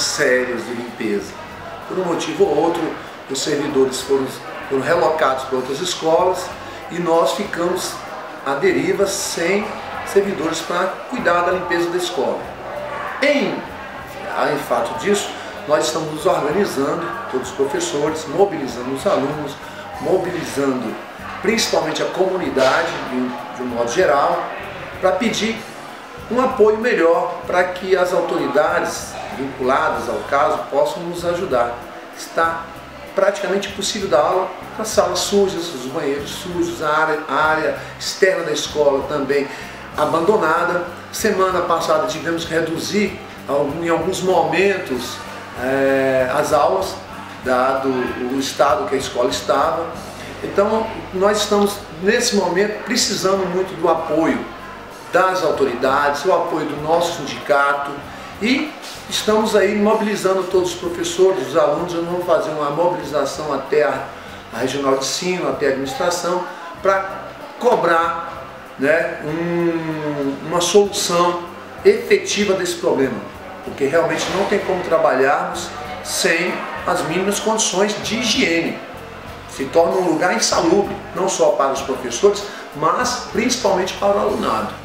sérios de limpeza. Por um motivo ou outro, os servidores foram relocados para outras escolas e nós ficamos à deriva sem servidores para cuidar da limpeza da escola. Em fato disso, nós estamos nos organizando, todos os professores, mobilizando os alunos, mobilizando principalmente a comunidade de um modo geral, para pedir um apoio melhor para que as autoridades vinculadas ao caso possam nos ajudar. Está praticamente impossível dar aula com as salas sujas, os banheiros sujos, a área externa da escola também abandonada. Semana passada tivemos que reduzir em alguns momentos as aulas, dado o estado que a escola estava. Então nós estamos nesse momento precisando muito do apoio das autoridades, o apoio do nosso sindicato, e estamos aí mobilizando todos os professores, os alunos. Nós vamos fazer uma mobilização até a regional de ensino, até a administração, para cobrar, né, uma solução efetiva desse problema, porque realmente não tem como trabalharmos sem as mínimas condições de higiene. Se torna um lugar insalubre, não só para os professores, mas principalmente para o alunado.